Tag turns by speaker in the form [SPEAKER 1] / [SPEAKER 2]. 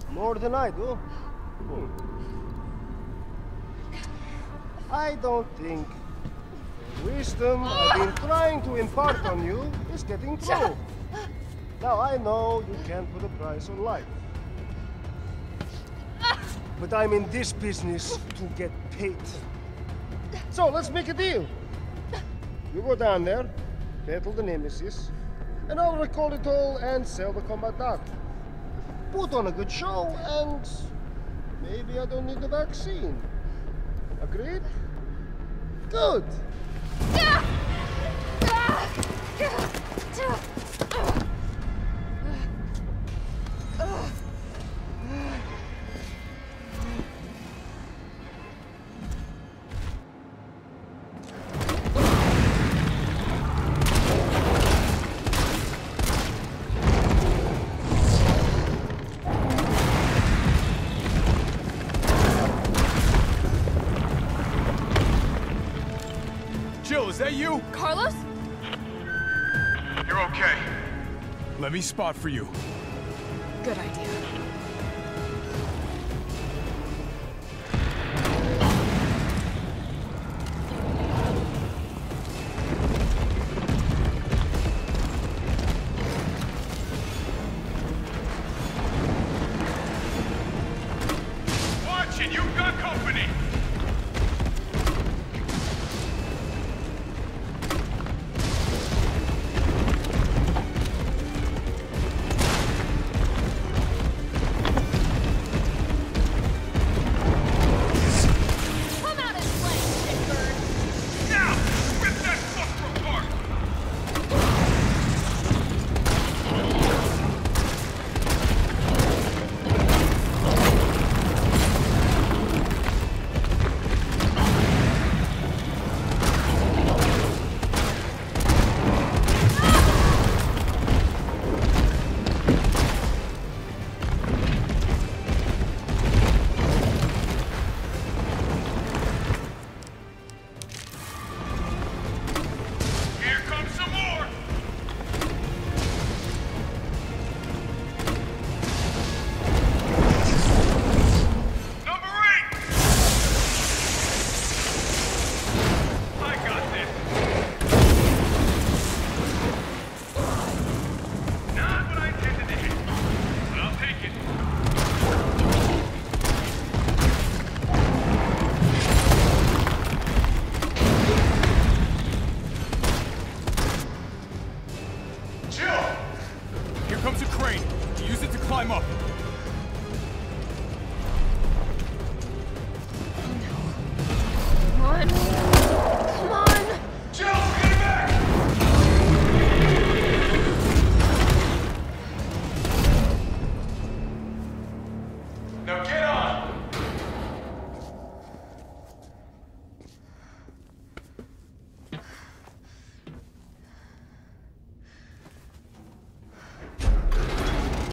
[SPEAKER 1] More than I do. I don't think the wisdom I've been trying to impart on you is getting through. Now, I know you can't put a price on life. But I'm in this business to get paid. So, let's make a deal. You go down there, battle the Nemesis, and I'll recall it all and sell the combat dog. Put on a good show, and maybe I don't need the vaccine. Agreed? Good!
[SPEAKER 2] Jill, is that you?
[SPEAKER 3] Carlos?
[SPEAKER 2] You're okay. Let me spot for you.
[SPEAKER 3] Good idea.
[SPEAKER 2] Watch it! You've got company! Here comes a crane. Use it to climb up.